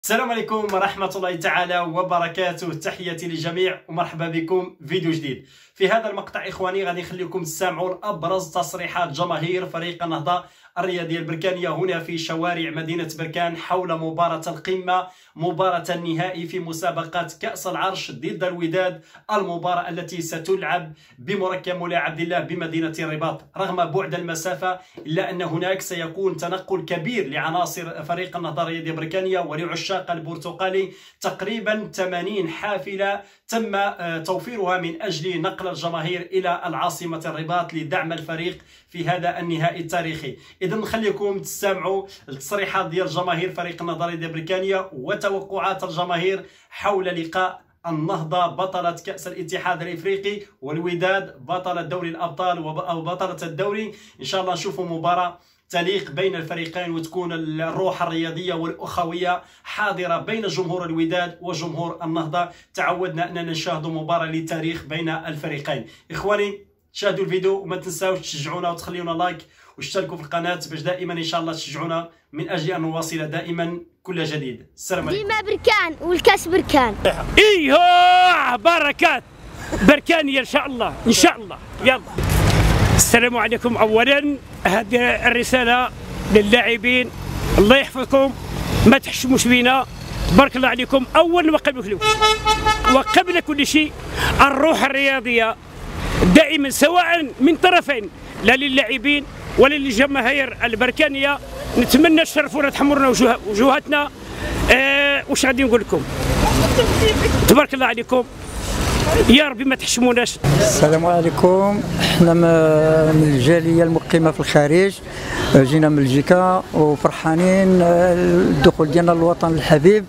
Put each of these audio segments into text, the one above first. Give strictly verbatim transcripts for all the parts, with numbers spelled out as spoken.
السلام عليكم ورحمة الله تعالى وبركاته. تحياتي للجميع ومرحبا بكم فيديو جديد. في هذا المقطع إخواني غادي نخليكم تسمعوا أبرز تصريحات جماهير فريق النهضة الرياضية البركانية هنا في شوارع مدينة بركان حول مباراة القمة، مباراة النهائي في مسابقة كأس العرش ضد الوداد، المباراة التي ستلعب بمركب مولاي عبد الله بمدينة الرباط. رغم بعد المسافة إلا أن هناك سيكون تنقل كبير لعناصر فريق النهضة الرياضية البركانية ولعشاق البرتقالي. تقريبا ثمانين حافلة تم توفيرها من أجل نقل الجماهير إلى العاصمة الرباط لدعم الفريق في هذا النهائي التاريخي. إذا نخليكم تستمعوا التصريحات ديال جماهير فريق النهضة الرياضية البركانية وتوقعات الجماهير حول لقاء النهضة بطلة كأس الاتحاد الإفريقي والوداد بطلة دوري الأبطال أو بطلة الدوري. إن شاء الله نشوفوا مباراة تليق بين الفريقين وتكون الروح الرياضية والأخوية حاضرة بين جمهور الوداد وجمهور النهضة. تعودنا أننا نشاهد مباراة للتاريخ بين الفريقين. إخواني شاهدوا الفيديو وما تنساوش تشجعونا وتخليونا لايك واشتركوا في القناة باش دائما إن شاء الله تشجعونا من أجل أن نواصل دائما كل جديد. السلام عليكم. ديما بركان والكاس بركان. ايوه بركات بركانية ان شاء الله ان شاء الله. يلا السلام عليكم. اولا هذه الرسالة للاعبين، الله يحفظكم، ما تحشموش بينا، تبارك الله عليكم. اولا وقبل كل وقبل كل شيء الروح الرياضية دائما سواء من طرفين، لا للاعبين ولا للجماهير البركانية. نتمنى تشرفونا تحمرنا وجوه وجوهاتنا. آه واش غادي نقول لكم؟ تبارك الله عليكم، يا ربي ما تحشموناش. السلام عليكم. احنا من الجاليه المقيمه في الخارج، جينا من بلجيكا وفرحانين الدخول ديالنا للوطن الحبيب،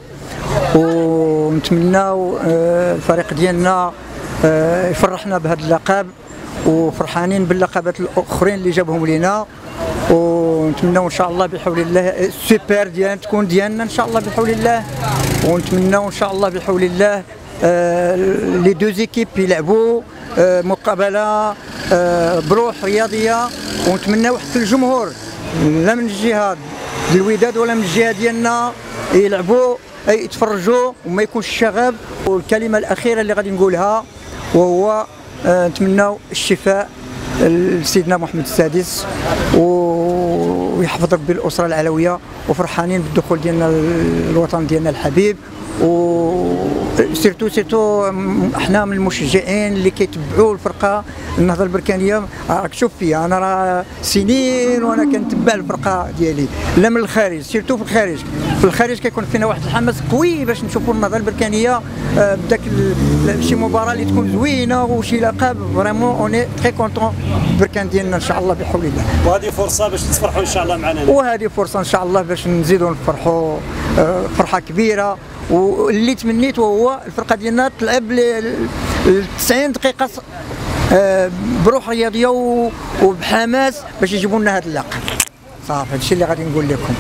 ونتمناو الفريق ديالنا يفرحنا بهذا اللقب، وفرحانين باللقبات الاخرين اللي جابهم لينا، ونتمناو ان شاء الله بحول الله السوبر ديالنا تكون ديالنا ان شاء الله بحول الله، ونتمناو ان شاء الله بحول الله آه لي دو زيكيب يلعبوا آه مقابله آه بروح رياضيه، ونتمناو حتى الجمهور لا من الجهه الوداد ولا من الجهه ديالنا يلعبوا يتفرجوا وما يكونش شغب. والكلمه الاخيره اللي غادي نقولها وهو آه نتمناو الشفاء لسيدنا محمد السادس ويحفظ ربي الاسره العلويه، وفرحانين بالدخول ديالنا للوطن ديالنا الحبيب. و سيرتو سيرتو احنا من المشجعين اللي كيتبعوا الفرقه النهضه البركانيه. راك شوف فيا انا راه سنين وانا كنتبع الفرقه ديالي، لا من الخارج، سيرتو في الخارج. في الخارج كيكون فينا واحد الحماس قوي باش نشوفوا النهضه البركانيه بداك شي مباراه اللي تكون زوينه وشي لقب. فريمون اوني تري كونطون بركان ديالنا ان شاء الله بحول الله. وهذه فرصه باش تفرحوا ان شاء الله معنا، وهذه فرصه ان شاء الله باش نزيدوا نفرحوا فرحه كبيره. واللي تمنيت وهو الفرقه ديالنا تلعب ل تسعين دقيقه بروح رياضيه وبحماس باش يجيبوا لنا هذا اللقب. صافي هادشي اللي غادي نقول لكم.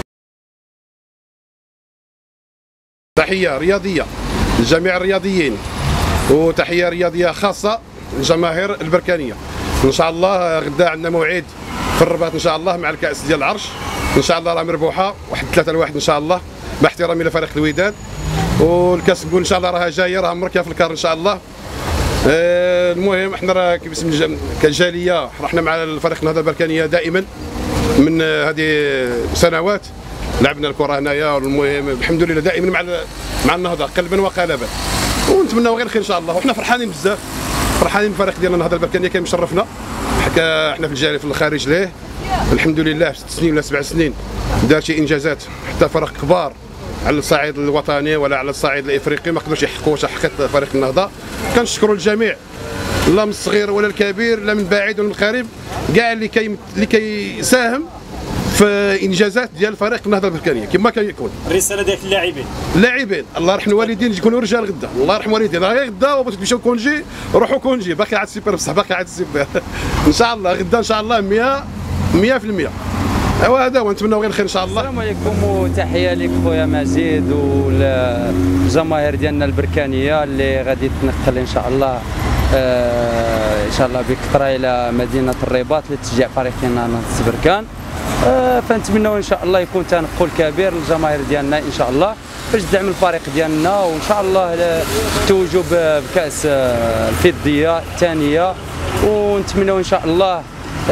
تحيه رياضيه لجميع الرياضيين، وتحيه رياضيه خاصه للجماهير البركانيه. ان شاء الله غدا عندنا موعد في الرباط ان شاء الله مع الكاس ديال العرش، ان شاء الله راه مربوحه واحد ثلاثة لواحد ان شاء الله، مع احترامي لفريق الوداد. والكاس نقول ان شاء الله راها جايه، راها مركبه في الكار ان شاء الله. آه المهم احنا راه باسم كجاليه رحنا مع الفريق النهضه البركانيه دائما من هذه سنوات، لعبنا الكره هنايا. والمهم الحمد لله دائما مع مع النهضه قلبا وقالبا، ونتمناو غير الخير ان شاء الله. وحنا فرحانين بزاف، فرحانين بالفريق ديالنا النهضه البركانيه كان مشرفنا. حكا احنا في الجاليه في الخارج ليه الحمد لله ست سنين ولا سبع سنين دار شي انجازات حتى فرق كبار على الصعيد الوطني ولا على الصعيد الافريقي ما قدروش يحققوا واش حققت فريق النهضه. كنشكروا الجميع، لا من الصغير ولا الكبير، لا من بعيد ولا من قريب، كاع اللي كي اللي كيساهم في انجازات ديال فريق النهضه البركانيه كما كان يكون. الرساله ديال اللاعبين اللاعبين الله يرحم الوالدين يكونوا رجال غدا، الله يرحم الوالدين راه غدا وبغيتو تمشيو كونجي روحوا كونجي، باقي عاد السوبر بصح باقي عاد السوبر ان شاء الله غدا ان شاء الله مية مية في المية. ايوا هذا ونتمناو غير الخير ان شاء الله. السلام عليكم وتحيه لك خويا مزيد والجماهير ديالنا البركانيه اللي غادي تنقل ان شاء الله آه ان شاء الله بكثره الى مدينه الرباط لتشجيع فريقنا نهضه بركان. آه فنتمنوا ان شاء الله يكون تنقل كبير للجماهير ديالنا ان شاء الله باش تدعم الفريق ديالنا، وان شاء الله توجوا بكاس الفضيه الثانيه، ونتمنوا ان شاء الله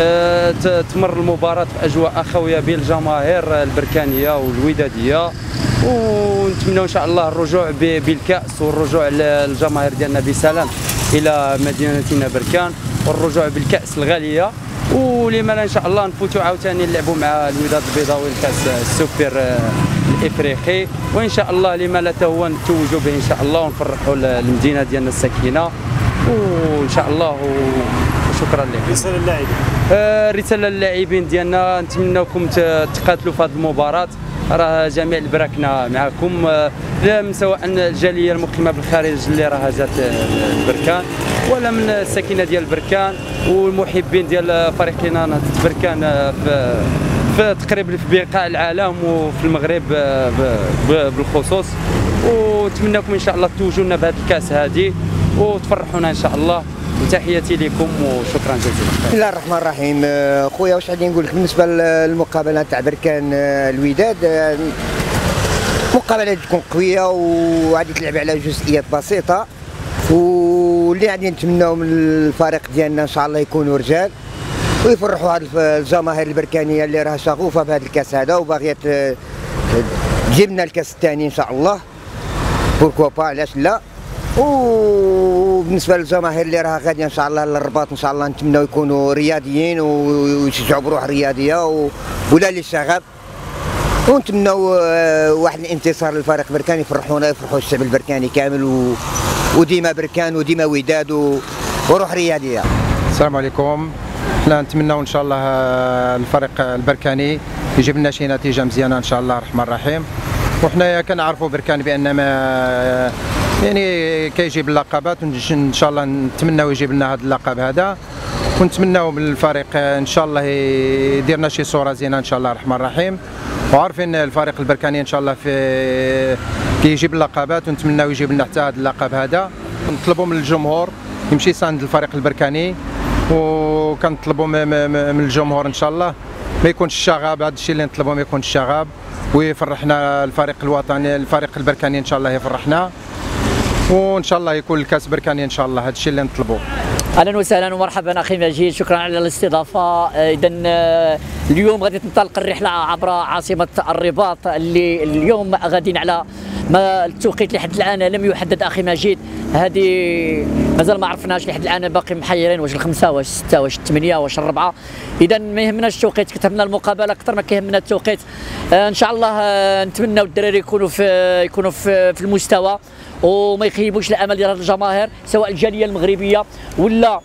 تمر المباراة في أجواء أخوية بين الجماهير البركانية والودادية، ونتمنوا إن شاء الله الرجوع بالكأس والرجوع للجماهير ديالنا بسلام إلى مدينتنا بركان، والرجوع بالكأس الغالية، ولما لا إن شاء الله نفوتوا عاوتاني نلعبوا مع الوداد البيضاوي الكأس السوبر الإفريقي، وإن شاء الله لما لا هو نتوجوا به إن شاء الله ونفرحوا المدينة ديالنا السكينة، وإن شاء الله شكرا لكم. رسالة للاعبين. آه رسالة للاعبين ديالنا، نتمناكم تقاتلوا في هذه المباراة، راه جميع البراكنة معكم، لا سواء الجالية المقيمة بالخارج اللي راه جات البركان، ولا من الساكنة ديال بركان والمحبين ديال فريقنا نهضة بركان في في تقريبا في بقاع العالم وفي المغرب بالخصوص، ونتمناكم ان شاء الله توجوا لنا بهذه الكاس هذه وتفرحونا ان شاء الله، وتحياتي لكم وشكرا جزيلا. بسم الله الرحمن الرحيم. خويا واش غادي نقول لك بالنسبه للمقابله تاع بركان الوداد، مقابله تكون قويه وغادي تلعب على جزئيات بسيطه، واللي غادي نتمناو من الفريق ديالنا ان شاء الله يكونوا رجال ويفرحوا هذه الجماهير البركانيه اللي راها شغوفه بهذا الكاس هذا وباغيه تجيب لنا الكاس الثاني ان شاء الله، بوركوا با علاش لا. وبالنسبه للجماهير اللي راها غاديه ان شاء الله للرباط ان شاء الله نتمنوا يكونوا رياضيين ويشجعوا بروح رياضيه ولا للشغب، ونتمنوا واحد الانتصار للفريق البركاني يفرحونا يفرحوا الشعب البركاني كامل، و... وديما بركان وديما وداد و... وروح رياضيه. السلام عليكم. حنا نتمنوا ان شاء الله الفريق البركاني يجيب لنا شي نتيجه مزيانه ان شاء الله الرحمن الرحيم، وحنايا كنعرفوا بركان بان ما يعني كيجيب اللقبات، ان شاء الله نتمناو يجيب لنا هذا اللقب هذا، ونتمناو من الفريق ان شاء الله يدير لنا شي صوره زينه ان شاء الله الرحمن الرحيم، وعارفين الفريق البركاني ان شاء الله في كيجيب اللقبات، ونتمناو يجيب لنا حتى هذا اللقب هذا. نطلبوا من الجمهور يمشي يساند الفريق البركاني، وكنطلبوا من الجمهور ان شاء الله ما يكونش الشغب، هذا الشيء اللي نطلبوا ما يكونش الشغب، ويفرحنا الفريق الوطني الفريق البركاني ان شاء الله يفرحنا، وان شاء الله يكون الكاس بركاني ان شاء الله، هذا الشيء اللي نطلبوه. اهلا وسهلا ومرحبا اخي مجيد، شكرا على الاستضافه. اذا اليوم غادي تنطلق الرحله عبر عاصمه الرباط، اللي اليوم غاديين على ما التوقيت لحد الان لم يحدد اخي مجيد، هذه مازال ما عرفناش لحد الان، باقي محيرين واش الخمسه واش السته واش الثمانيه واش الربعه، اذا ما يهمناش التوقيت، كتهمنا المقابله اكثر ما كيهمنا التوقيت. آه ان شاء الله آه نتمناو الدراري يكونوا في يكونوا في, في المستوى وما يخيبوش الامل ديال الجماهير، سواء الجاليه المغربيه ولا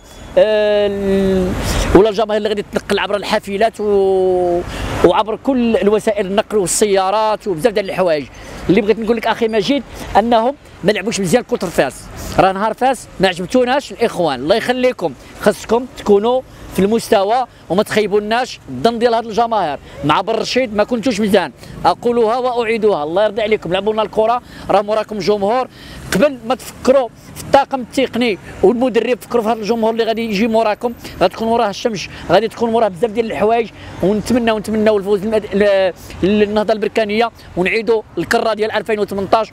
آه ولا الجماهير اللي غادي تنقل عبر الحافلات و... وعبر كل الوسائل النقل والسيارات وبزاف ديال الحوايج. اللي بغيت نقول لك اخي مجيد انهم ما لعبوش مزيان كونتر فاس، راه نهار فاس ما عجبتوناش الاخوان، الله يخليكم خاصكم تكونوا في المستوى وما تخيبوناش الظن ديال هاد الجماهير. مع بن رشيد ما كنتوش مزيان، اقولها واعيدها، الله يرضي عليكم، لعبوا لنا الكره، راه موراكم جمهور، قبل ما تفكروا في الطاقم التقني والمدرب فكروا في هذا الجمهور اللي غادي يجي موراكم، غتكون وراه الشمس، غادي تكون وراه بزاف ديال الحوايج، ونتمناو نتمناو الفوز للنهضه البركانيه ونعيدوا الكره ديال ألفين وثمنطاش